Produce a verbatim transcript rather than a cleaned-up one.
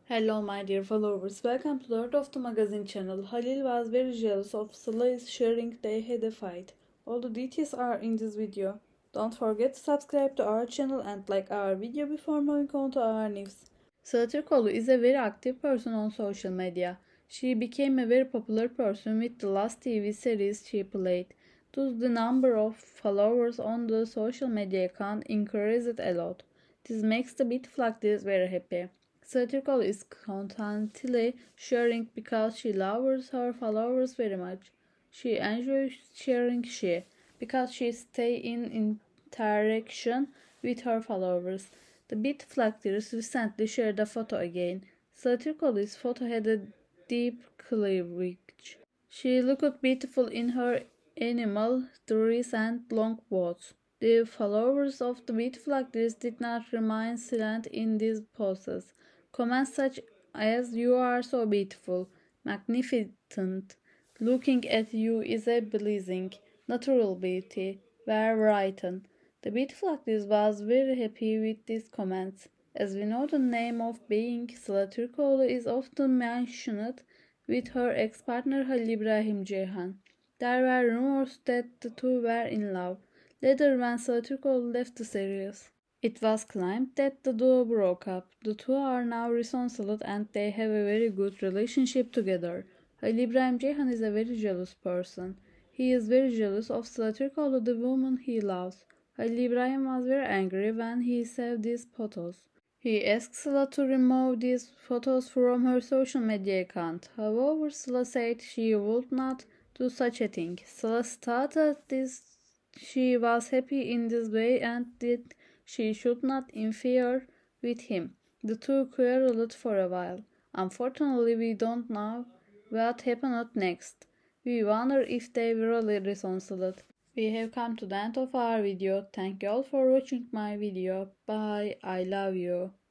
Hello my dear followers, welcome to Lord of the Magazine channel. Halil was very jealous of Sıla''s sharing they had a fight. All the details are in this video. Don't forget to subscribe to our channel and like our video before moving on to our news. Sıla Türkoğlu is a very active person on social media. She became a very popular person with the last T V series she played. Thus the number of followers on the social media account increased a lot. This makes the Beatflugdies very happy. Sıla Türkoğlu is constantly sharing because she loves her followers very much. She enjoys sharing she because she stays in interaction with her followers. The Beatflugdies recently shared a photo again. Sıla Türkoğlu's photo had a deep cleavage. She looked beautiful in her animal dress and long boots. The followers of the Beatflugdies did not remain silent in these poses. Comments such as "You are so beautiful," "magnificent," "Looking at you is a blessing," "natural beauty" were written. The Beatflugdies was very happy with these comments. As we know, the name of being Sıla Türkoğlu is often mentioned with her ex-partner Halil İbrahim Ceyhan. There were rumors that the two were in love. Later, when Sıla Türkoğlu left the series, it was claimed that the duo broke up. The two are now reconciled and they have a very good relationship together. Halil İbrahim Ceyhan is a very jealous person. He is very jealous of Sıla Türkoğlu, the woman he loves. Halil İbrahim was very angry when he saw these photos. He asked Sıla to remove these photos from her social media account. However, Sıla said she would not do such a thing. Sıla stated this she was happy in this way and that she should not interfere with him. The two quarreled for a while. Unfortunately, we don't know what happened next. We wonder if they really reconciled. We have come to the end of our video. Thank you all for watching my video. Bye. I love you.